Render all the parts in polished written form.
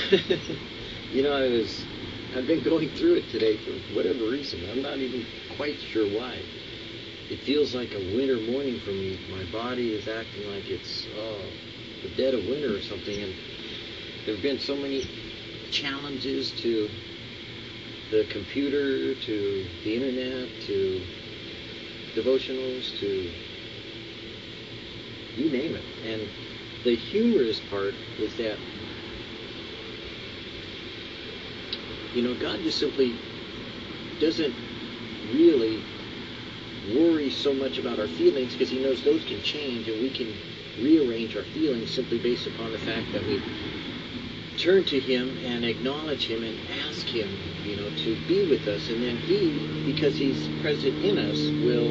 I've been going through it today for whatever reason. I'm not even quite sure why. It feels like a winter morning for me. My body is acting like it's the dead of winter or something. And there have been so many challenges to the computer, to the internet, to devotionals, to you name it. And the humorous part is that, God just simply doesn't really worry so much about our feelings, because he knows those can change, and we can rearrange our feelings simply based upon the fact that we turn to him and acknowledge him and ask him, to be with us. And then he, because he's present in us, will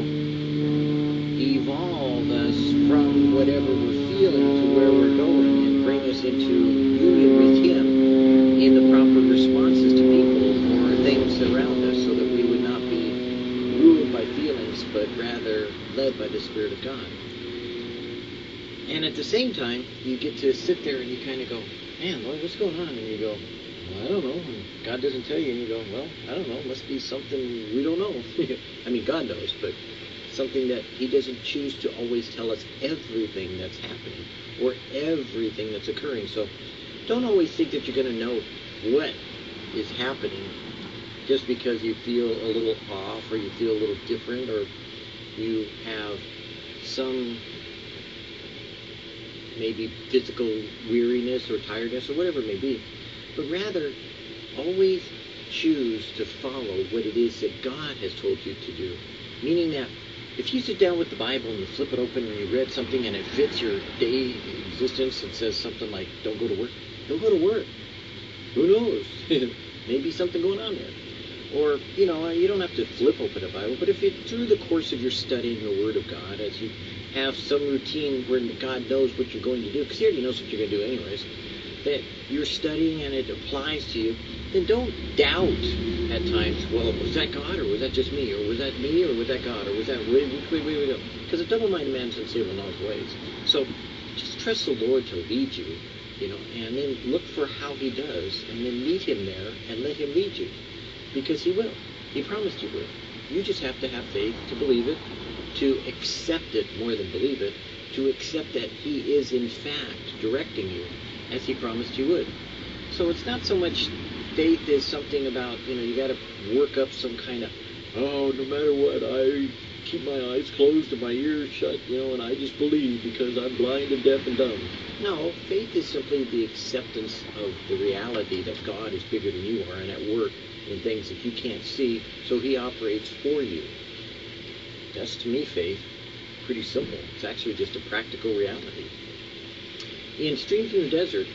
evolve us from whatever we're feeling to where we're going, and bring us into union with him in the proper responses to people or things around us, so that we would not be ruled by feelings, but rather led by the Spirit of God. And at the same time, you get to sit there and you kind of go, man, Lord, what's going on? And you go, well, I don't know. And God doesn't tell you. And you go, well, I don't know. Must be something we don't know. I mean, God knows, but something that he doesn't choose to always tell us everything that's happening or everything that's occurring. So don't always think that you're going to know what is happening just because you feel a little off, or you feel a little different, or you have some maybe physical weariness or tiredness or whatever it may be. But rather, always choose to follow what it is that God has told you to do. Meaning that if you sit down with the Bible and you flip it open and you read something and it fits your day existence and says something like, don't go to work, don't go to work. Who knows? Maybe something going on there. Or, you don't have to flip open a Bible, but if through the course of your studying the Word of God, as you have some routine where God knows what you're going to do, because he already knows what you're going to do anyways, that you're studying and it applies to you, then don't doubt at times, well, was that God, or was that just me, or was that me, or was that God, or was that, wait, because a double-minded man is unstable in all his ways. So just trust the Lord to lead you, and then look for how he does, and then meet him there and let him lead you, because he will. He promised he will. You just have to have faith to believe it, to accept it more than believe it, to accept that he is in fact directing you as he promised he would. So it's not so much faith is something about, you got to work up some kind of, no matter what, I keep my eyes closed and my ears shut, and I just believe because I'm blind and deaf and dumb. No, faith is simply the acceptance of the reality that God is bigger than you are and at work in things that you can't see, so he operates for you. That's, to me, faith. Pretty simple. It's actually just a practical reality. In Stream from the Desert,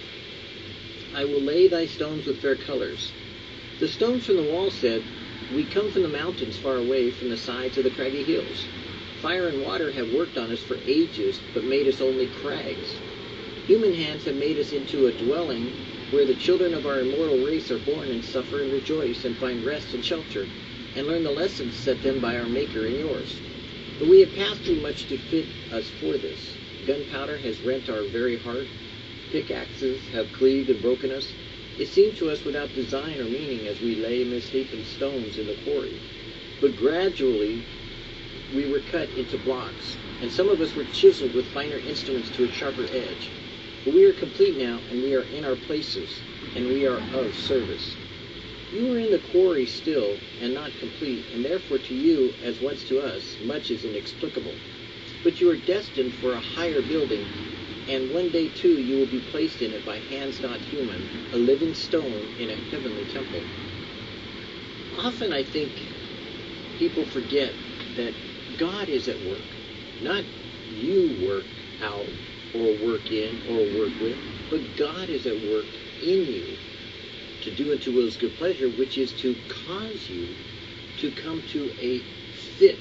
I will lay thy stones with fair colors. The stones from the wall said, we come from the mountains far away, from the sides of the craggy hills. Fire and water have worked on us for ages, but made us only crags. Human hands have made us into a dwelling where the children of our immortal race are born and suffer and rejoice and find rest and shelter, and learn the lessons set them by our Maker and yours. But we have passed through much to fit us for this. Gunpowder has rent our very heart. Pickaxes have cleaved and broken us. It seemed to us without design or meaning as we lay misshapen stones in the quarry. But gradually we were cut into blocks, and some of us were chiseled with finer instruments to a sharper edge. But we are complete now, and we are in our places, and we are of service. You are in the quarry still, and not complete, and therefore to you, as once to us, much is inexplicable. But you are destined for a higher building, and one day too you will be placed in it by hands not human, a living stone in a heavenly temple. Often I think people forget that God is at work, not you work out or work in or work with, but God is at work in you to do unto will's good pleasure, which is to cause you to come to a fit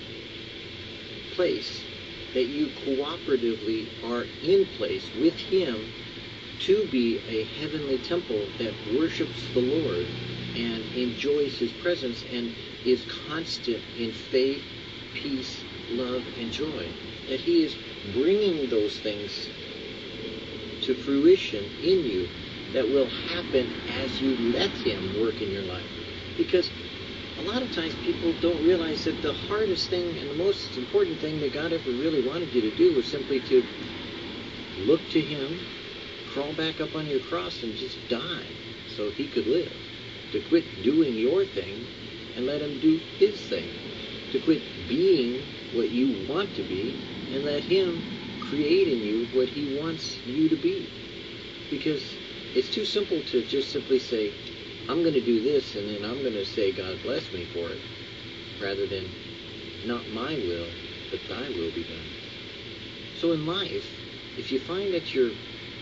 place, that you cooperatively are in place with him to be a heavenly temple that worships the Lord and enjoys his presence and is constant in faith, peace, love, and joy. That he is bringing those things to fruition in you that will happen as you let Him work in your life. Because a lot of times people don't realize that the hardest thing and the most important thing that God ever really wanted you to do was simply to look to Him, crawl back up on your cross, and just die so He could live. To quit doing your thing and let Him do His thing. To quit being what you want to be and let Him create in you what He wants you to be. Because it's too simple to just simply say, I'm going to do this, and then I'm going to say, God bless me for it, rather than, not my will, but thy will be done. So in life, if you find that your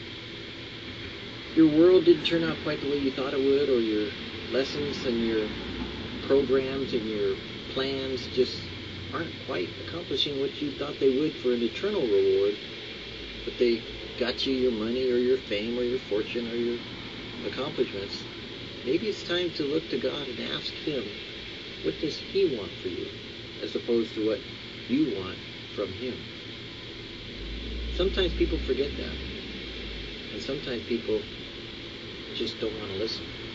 world didn't turn out quite the way you thought it would, or your lessons and your programs and your plans just aren't quite accomplishing what you thought they would for an eternal reward, but they got you your money or your fame or your fortune or your accomplishments, maybe it's time to look to God and ask Him, what does He want for you, as opposed to what you want from Him. Sometimes people forget that, and sometimes people just don't want to listen.